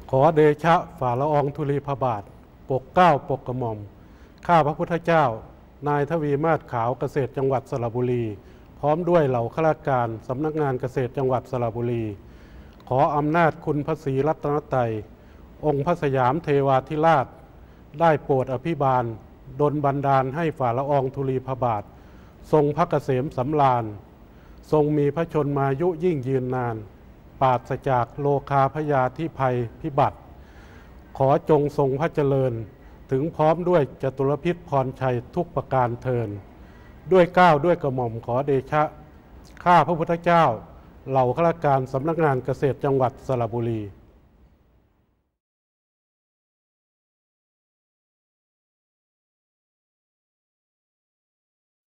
ขอเดชะฝ่าละอองธุลีพระบาทปกเกล้าปกกระหม่อมข้าพระพุทธเจ้านายทวีมาศขาวเกษตรจังหวัดสระบุรีพร้อมด้วยเหล่าข้าราชการสำนักงานเกษตรจังหวัดสระบุรีขออำนาจคุณพระศรีรัตนตรัยองค์พระสยามเทวาธิราชได้โปรดอภิบาลดลบันดาลให้ฝ่าละอองธุลีพระบาททรงพระเกษมสำราญทรงมีพระชนมายุยิ่งยืนนานปราศจากโลคาพยาธิภัยพิบัติขอจงทรงพระเจริญถึงพร้อมด้วยจตุรพิษพรชัยทุกประการเทินด้วยเกล้าด้วยกระหม่อมขอเดชะข้าพระพุทธเจ้าเหล่าข้าราชการสำนักงานเกษตรจังหวัดสระบุรี